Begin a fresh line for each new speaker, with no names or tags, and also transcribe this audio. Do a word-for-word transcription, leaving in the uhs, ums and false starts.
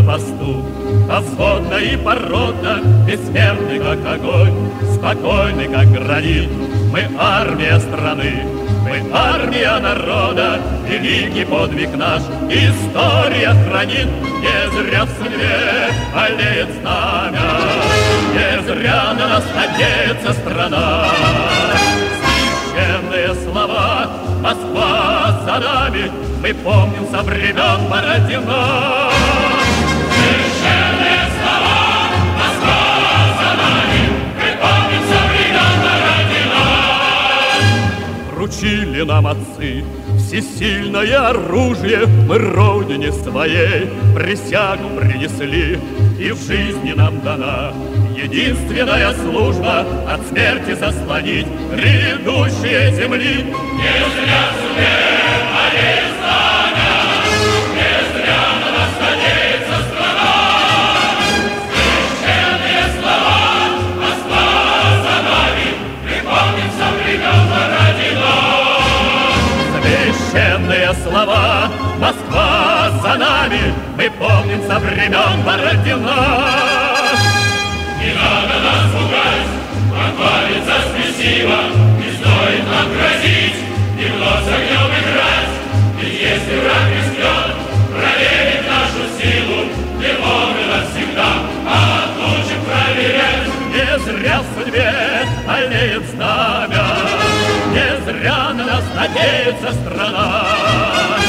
посту. Повзводно и поротно, бессмертный, как огонь, спокойный, как гранит. Мы армия страны, мы армия народа, великий подвиг наш история хранит. Не зря в судьбе олеет знамя, не зря на нас надеется страна. Священные слова «Москва за нами» мы помним со времен Бородина. Священные слова «Москва за нами» мы помним со времен Бородина. Вручили нам отцы всесильное оружие, мы родине своей присягу принесли, и в жизни нам дана единственная служба от смерти заслонить грядущие земли. Не зря в суде олеет знамя, не зря на нас надеется страна. Священные слова «Москва за нами» мы помним со времен Бородина. Священные слова «Москва за нами» мы помним со времен Бородина. Не надо нас пугать, похвалиться спесиво, не стоит нам грозить, и вновь с огнем играть. Ведь если враг рискнет проверить нашу силу, его мы навсегда отлучим проверять. Не зря в судьбе олеет знамя, не зря на нас надеется страна.